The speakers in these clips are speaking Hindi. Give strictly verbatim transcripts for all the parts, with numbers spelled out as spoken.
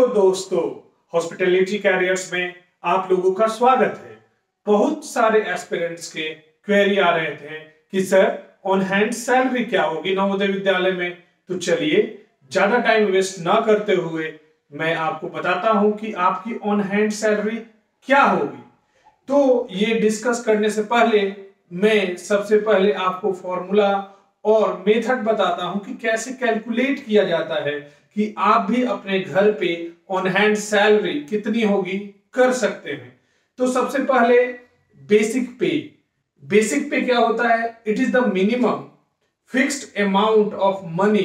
दोस्तों, हॉस्पिटैलिटी कैरियर्स में आप लोगों का स्वागत है। बहुत सारे एस्पिरेंट्स के क्वेरी आ रहे थे कि सर ऑन हैंड सैलरी क्या होगी नवोदय विद्यालय में। तो चलिए ज्यादा टाइम वेस्ट ना करते हुए मैं आपको बताता हूं कि आपकी ऑन हैंड सैलरी क्या होगी। तो ये डिस्कस करने से पहले मैं सबसे पहले आपको फॉर्मूला और मेथड बताता हूं कि कैसे कैलकुलेट किया जाता है कि आप भी अपने घर पे ऑन हैंड सैलरी कितनी होगी कर सकते हैं। तो सबसे पहले बेसिक पे। बेसिक पे क्या होता है? It is the minimum fixed amount of money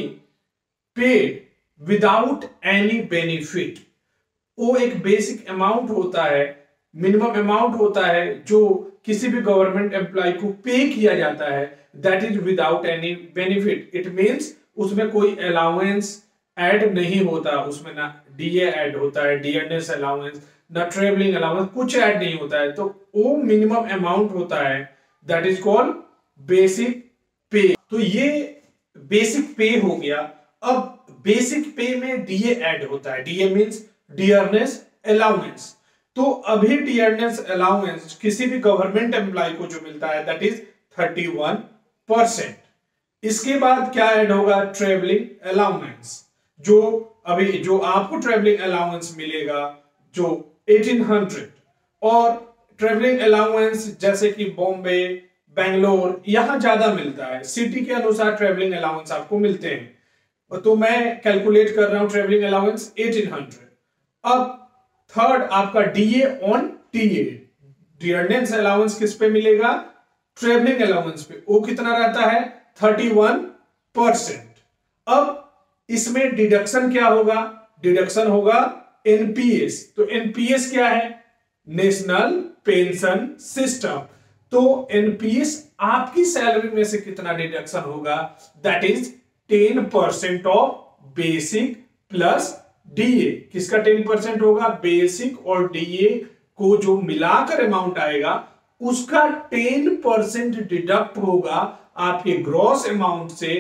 paid without any benefit. वो एक बेसिक अमाउंट होता है, मिनिमम अमाउंट होता है जो किसी भी गवर्नमेंट एम्प्लॉय को पे किया जाता है, that is without any benefit. It means उसमें कोई अलाउंस ऐड नहीं होता, उसमें ना डीए ऐड होता है, डियरनेस अलाउंस, ना ट्रेवलिंग अलाउंस, कुछ ऐड नहीं होता है। तो वो मिनिमम अमाउंट होता है, दैट इज कॉल्ड बेसिक पे। तो ये बेसिक पे हो गया। अब बेसिक पे में डीए ऐड होता है। DA means dearness allowance. तो अभी डियरनेस अलाउंस किसी भी गवर्नमेंट एम्प्लॉय को जो मिलता है that is thirty one percent. इसके बाद क्या ऐड होगा? Travelling allowance. जो अभी जो आपको ट्रेवलिंग अलाउंस मिलेगा जो अठारह सौ, और ट्रेवलिंग अलाउंस जैसे कि बॉम्बे, बेंगलोर, यहां ज्यादा मिलता है। सिटी के अनुसार ट्रेवलिंग अलाउंस आपको मिलते हैं। तो मैं कैलकुलेट कर रहा हूं ट्रेवलिंग अलाउंस अठारह सौ। अब थर्ड आपका DA on TA. Dearness allowance किस पे मिलेगा? ट्रेवलिंग अलाउंस पे। वो कितना रहता है? Thirty one percent. अब इसमें डिडक्शन क्या होगा? डिडक्शन होगा एनपीएस। तो एनपीएस क्या है? National pension system. तो एनपीएस आपकी सैलरी में से कितना डिडक्शन होगा? That is ten percent of basic plus DA. किसका टेन परसेंट होगा? बेसिक और डीए को जो मिलाकर अमाउंट आएगा उसका टेन परसेंट डिडक्ट होगा आपके ग्रॉस अमाउंट से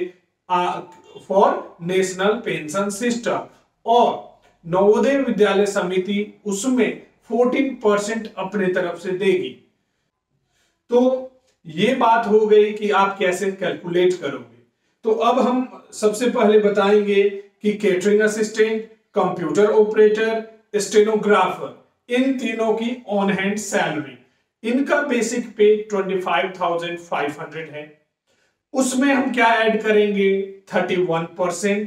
फॉर नेशनल पेंशन सिस्टम। और नवोदय विद्यालय समिति उसमें फोर्टीन परसेंट अपने तरफ से देगी। तो ये बात हो गई कि आप कैसे कैलकुलेट करोगे। तो अब हम सबसे पहले बताएंगे कि catering assistant, computer operator, stenographer, इन तीनों की ऑन हैंड सैलरी, इनका basic pay twenty five thousand five hundred है। उसमें हम क्या ऐड करेंगे? Thirty one percent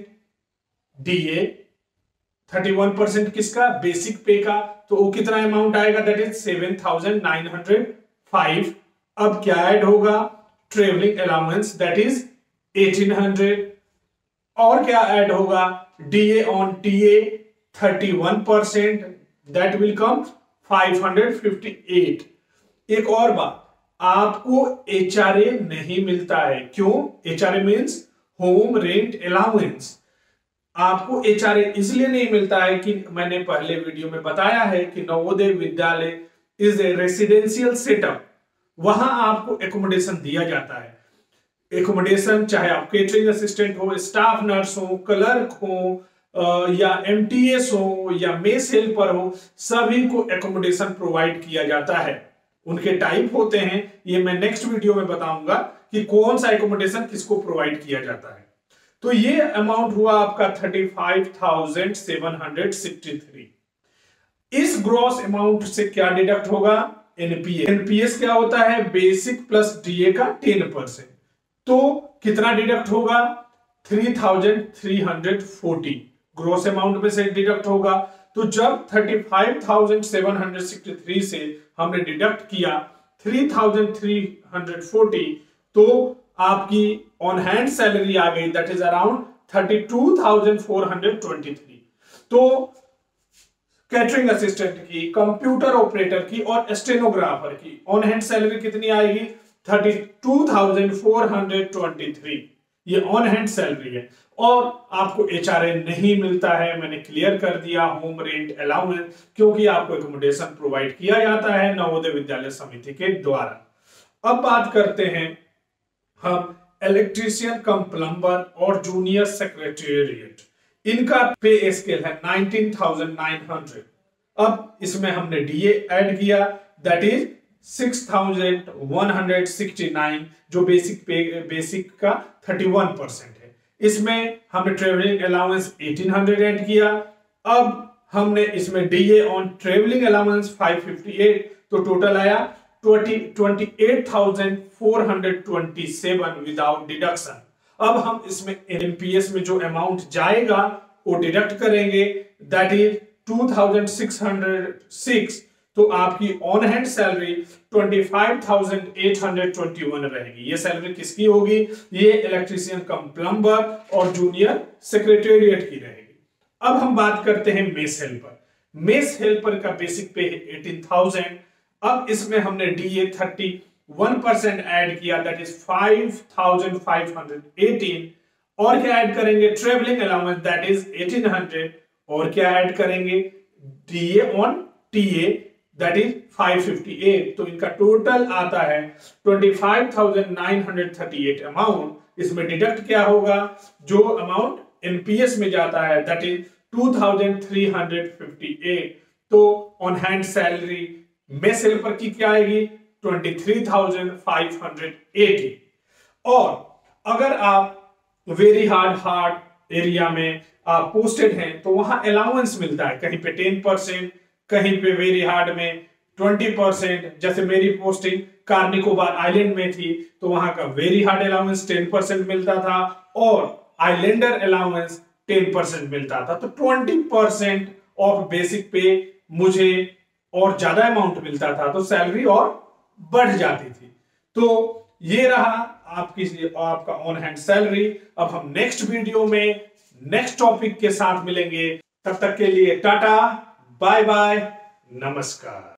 DA. Thirty one percent किसका? बेसिक पे का। तो वो कितना अमाउंट आएगा? That is seven thousand nine hundred five. अब क्या ऐड होगा? Travelling allowance, that is eighteen hundred. और क्या ऐड होगा? DA on TA thirty one percent, that will come five hundred fifty eight. एक और बात, आपको एचआरए नहीं मिलता है। क्यों? HRA means home rent allowance. आपको एचआरए इसलिए नहीं मिलता है कि मैंने पहले वीडियो में बताया है कि Navodaya Vidyalaya is a residential setup. वहां आपको एकोमोडेशन दिया जाता है। एकोमोडेशन चाहे आप केटरिंग असिस्टेंट हो, स्टाफ नर्स हो, क्लर्क हो, या एमटीएस हो, या मेस हेल्पर हो, सभी को एकोमोडेशन प्रोवाइड किया जाता है। उनके टाइप होते हैं, ये मैं नेक्स्ट वीडियो में बताऊंगा कि कौन सा एकोमोडेशन किसको प्रोवाइड किया जाता है। तो ये अमाउंट हुआ आपका thirty five thousand seven hundred sixty three. इस ग्रॉस अमाउंट से क्या डिडक्ट होगा? एनपीएस। एनपीएस क्या होता है? बेसिक प्लस डीए का टेन परसेंट। तो कितना डिडक्ट होगा? Three thousand three hundred forty gross amount में से डिडक्ट होगा। तो जब thirty five thousand seven hundred sixty three से हमने डिडक्ट किया three thousand three hundred forty, तो आपकी ऑन हैंड सैलरी आ गई, that is around thirty two thousand four hundred twenty three. तो कैटरिंग असिस्टेंट की, कंप्यूटर ऑपरेटर की और स्टेनोग्राफर की ऑन हैंड सैलरी कितनी आएगी? Thirty two thousand four hundred twenty three. ये ऑन हैंड सैलरी है। और आपको एचआरए नहीं मिलता है, मैंने क्लियर कर दिया। होम रेंट अलाउंस, क्योंकि आपको एकोमोडेशन प्रोवाइड किया जाता है नवोदय विद्यालय समिति के द्वारा। अब बात करते हैं हम इलेक्ट्रीशियन कम प्लम्बर और जूनियर सेक्रेटेरिएट, इनका पे स्केल है नाइनटीन थाउजेंड नाइन हंड्रेड। अब इसमें हमने डीए ऐड किया, that is six thousand one hundred sixty nine, जो बेसिक पे बेसिक का थर्टी वन परसेंट है। इसमें हमने travelling allowance eighteen hundred add किया। अब हमने इसमें DA on travelling allowance five fifty eight, तो टोटल आया twenty eight thousand four hundred twenty seven without deduction. अब हम इसमें एनपीएस में जो अमाउंट जाएगा वो डिडक्ट करेंगे, that is two thousand six hundred six, तो आपकी on hand salary twenty five thousand eight hundred twenty one रहेगी। ये सैलरी किसकी होगी? ये इलेक्ट्रीशियन कम प्लम्बर और जूनियर सेक्रेटेरिएट की रहेगी। अब हम बात करते हैं मेस हेल्पर। मेस हेल्पर का बेसिक पे है एटीन थाउजेंड। अब इसमें हमने DA thirty one percent add किया, that is five thousand five hundred eighteen. और क्या ऐड करेंगे? Travelling allowance that is eighteen hundred. और क्या ऐड करेंगे? DA on TA that is five fifty eight. तो इनका टोटल आता है twenty five thousand nine hundred thirty eight amount. इसमें डिडक्ट क्या होगा? जो अमाउंट एनपीएस में जाता है that is two thousand three hundred fifty eight. तो on hand salary mess helper की क्या आएगी? Twenty three thousand five hundred eighty. और अगर आप वेरी हार्ड हार्ड एरिया में आप पोस्टेड हैं तो वहां अलाउंस मिलता है, कहीं पे टेन परसेंट, कहीं पे वेरी हार्ड में ट्वेंटी परसेंट। जैसे मेरी पोस्टिंग कार्निकोबार आइलैंड में थी तो वहां का very hard allowance ten percent मिलता था और आइलैंडर अलाउंस टेन परसेंट मिलता था। तो ट्वेंटी परसेंट ऑफ बेसिक पे मुझे और ज्यादा अमाउंट मिलता था, तो सैलरी और बढ़ जाती थी। तो ये रहा आपकी आपका ऑन हैंड सैलरी। अब हम नेक्स्ट वीडियो में नेक्स्ट टॉपिक के साथ मिलेंगे। तब तक के लिए टाटा, बाय बाय, नमस्कार।